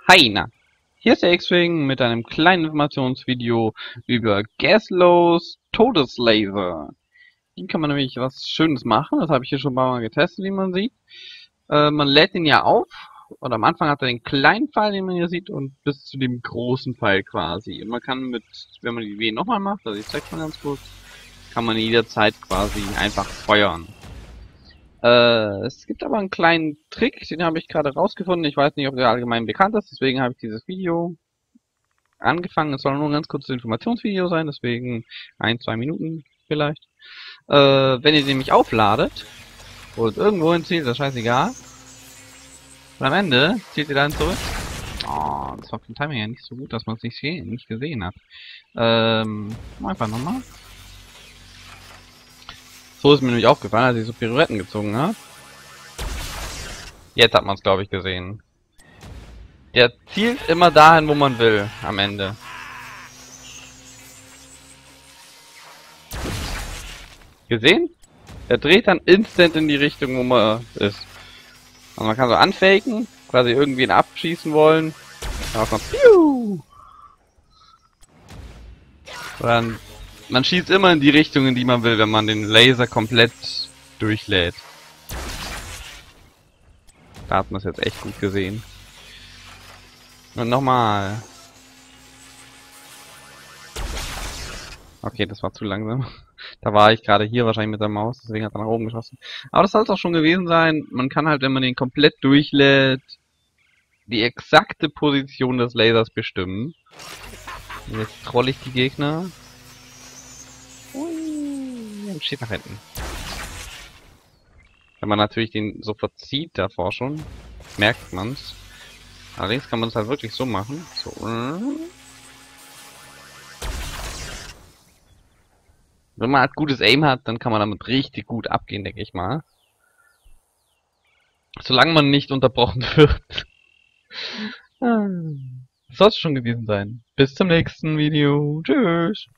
Hi, na. Hier ist der X-Wing mit einem kleinen Informationsvideo über Gaslos Todeslaser. Hier kann man nämlich was Schönes machen, das habe ich hier schon ein paar Mal getestet, wie man sieht. Man lädt ihn ja auf, und am Anfang hat er den kleinen Pfeil, den man hier sieht, und bis zu dem großen Pfeil quasi. Und man kann mit, wenn man die W nochmal macht, also ich zeig's mal ganz kurz, kann man jederzeit quasi einfach feuern. Es gibt aber einen kleinen Trick, den habe ich gerade rausgefunden. Ich weiß nicht, ob der allgemein bekannt ist, deswegen habe ich dieses Video angefangen. Es soll nur ein ganz kurzes Informationsvideo sein, deswegen 1, 2 Minuten vielleicht. Wenn ihr den nämlich aufladet und irgendwo hin zielt, das ist scheißegal. Und am Ende zielt ihr dann zurück. Oh, das war vom Timing ja nicht so gut, dass man es nicht gesehen hat. Einfach nochmal. So ist mir nämlich aufgefallen, als ich so Pirouetten gezogen habe. Jetzt hat man es, glaube ich, gesehen. Der zielt immer dahin, wo man will, am Ende. Gesehen? Er dreht dann instant in die Richtung, wo man ist. Also man kann so anfaken, quasi irgendwen abschießen wollen. Dann kommt Piu! Dann, man schießt immer in die Richtung, in die man will, wenn man den Laser komplett durchlädt. Da hat man es jetzt echt gut gesehen. Und nochmal. Okay, das war zu langsam. Da war ich gerade hier wahrscheinlich mit der Maus, deswegen hat er nach oben geschossen. Aber das soll es auch schon gewesen sein. Man kann halt, wenn man den komplett durchlädt, die exakte Position des Lasers bestimmen. Und jetzt troll ich die Gegner. Und steht nach hinten. Wenn man natürlich den so verzieht davor schon, merkt man's. Allerdings kann man es halt wirklich so machen. So. Wenn man halt gutes Aim hat, dann kann man damit richtig gut abgehen, denke ich mal. Solange man nicht unterbrochen wird. Das soll es schon gewesen sein. Bis zum nächsten Video. Tschüss.